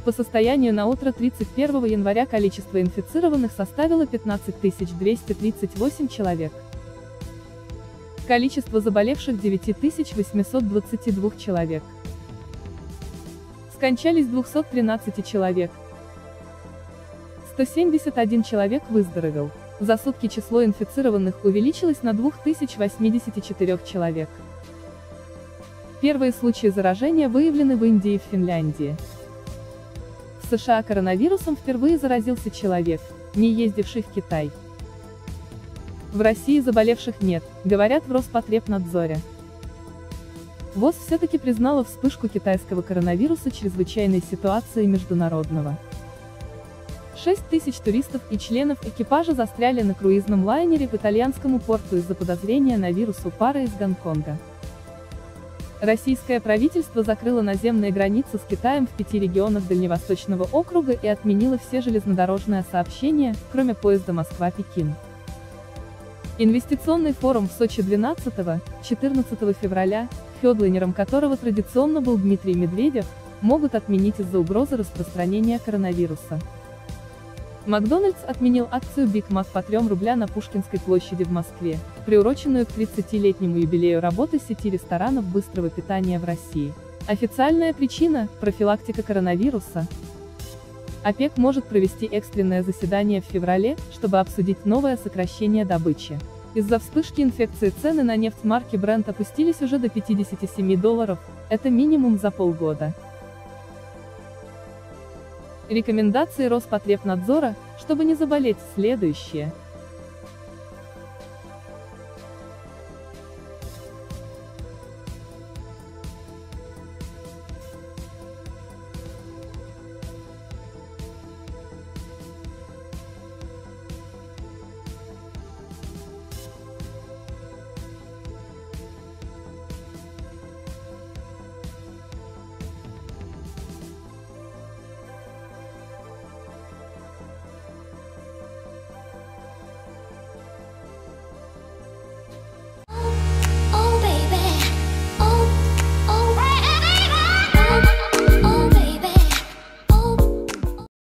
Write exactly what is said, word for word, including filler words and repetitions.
По состоянию на утро тридцать первого января количество инфицированных составило пятнадцать тысяч двести тридцать восемь человек. Количество заболевших девять тысяч восемьсот двадцать два человек. Скончались двести тринадцать человек. сто семьдесят один человек выздоровел. За сутки число инфицированных увеличилось на две тысячи восемьдесят четыре человек. Первые случаи заражения выявлены в Индии и в Финляндии. В США коронавирусом впервые заразился человек, не ездивший в Китай. В России заболевших нет, говорят в Роспотребнадзоре. ВОЗ все-таки признала вспышку китайского коронавируса чрезвычайной ситуацией международного. шесть тысяч туристов и членов экипажа застряли на круизном лайнере в итальянском порту из-за подозрения на вирус у пары из Гонконга. Российское правительство закрыло наземные границы с Китаем в пяти регионах Дальневосточного округа и отменило все железнодорожные сообщения, кроме поезда Москва-Пекин. Инвестиционный форум в Сочи двенадцатого-четырнадцатого февраля, хедлайнером которого традиционно был Дмитрий Медведев, могут отменить из-за угрозы распространения коронавируса. Макдональдс отменил акцию Биг Мак по трем рублям на Пушкинской площади в Москве, приуроченную к тридцатилетнему юбилею работы сети ресторанов быстрого питания в России. Официальная причина – профилактика коронавируса. ОПЕК может провести экстренное заседание в феврале, чтобы обсудить новое сокращение добычи. Из-за вспышки инфекции цены на нефть марки Brent опустились уже до пятидесяти семи долларов, это минимум за полгода. Рекомендации Роспотребнадзора, чтобы не заболеть, следующие.